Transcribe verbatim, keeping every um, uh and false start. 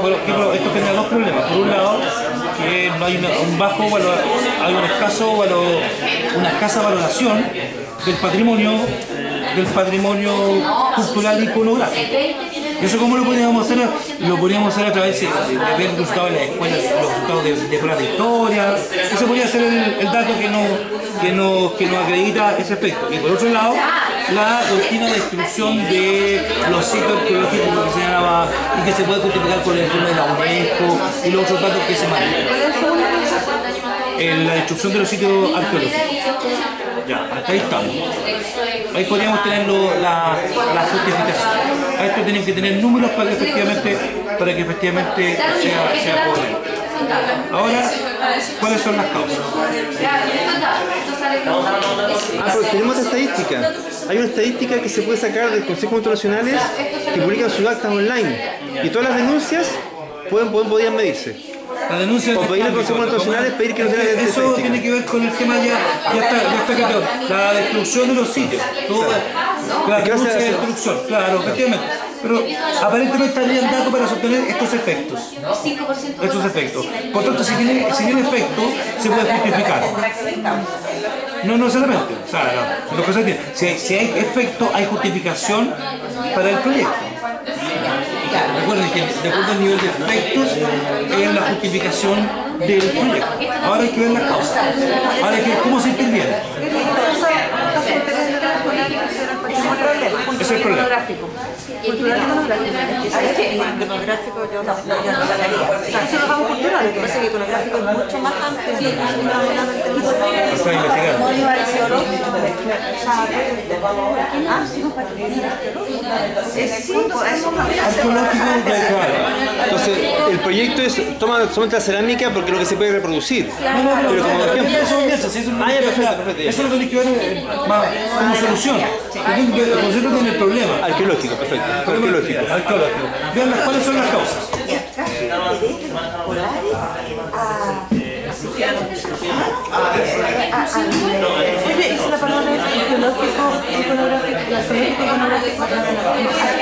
pero, pero esto genera dos problemas. Por un lado, que no hay una, un bajo valor, hay un escaso valor, una escasa valoración del patrimonio, del patrimonio cultural y iconográfico. ¿Y eso cómo lo podríamos hacer? Lo podríamos hacer a través de, de ver los resultados de las escuelas, los resultados de, de pruebas de historia. Ese podría ser el, el dato que nos, que, nos, que nos acredita ese aspecto. Y por otro lado, la doctrina de exclusión de los sitios arqueológicos que se llamaba y que se puede justificar por el informe de la UNESCO y los otros datos que se manejan. En la destrucción de los sitios arqueológicos. Ya, hasta ahí estamos. Ahí podríamos tener lo, la, la justificación. A esto tienen que tener números para que efectivamente, para que efectivamente sea, sea poder. Ahora, ¿cuáles son las causas? Ah, pues tenemos esta estadística. Hay una estadística que se puede sacar del Consejo Internacionales que publican sus actas online. Y todas las denuncias pueden, pueden, podrían medirse. La denuncia o pedir al Consejo Internacional es pedir que no se haga eso estadística. Tiene que ver con el tema ya, ya está, ya está claro. La destrucción de los sitios. Todo, la denuncia de destrucción, claro, efectivamente. Pero aparentemente habrían datos para sostener estos efectos. Estos efectos. Por tanto, si tiene, si tiene efecto, se puede justificar. No, no solamente. O sea, no, no, si, si hay efecto, hay justificación para el proyecto. Recuerden que de acuerdo al nivel de efectos es la justificación del proyecto. Ahora hay que ver las causas. Ahora hay que ver cómo se interviene. Ese es el problema. Cultural y iconográfico. Iconográfico yo no lo daría. O sea, eso lo vamos cultural, lo que pasa es que iconográfico es mucho más amplio. Está investigando. Entonces, el proyecto es toma solamente la cerámica porque es lo que se puede reproducir. No, no, no, pero como ejemplo. eso es lo que tiene que ver más como solución. El concepto tiene el problema. Arqueológico, perfecto. Arqueológico. Arqueológico. Vean cuáles son las causas. Oye, ¿y si la palabra es arqueológico, iconográfico, iconográfico, iconográfico?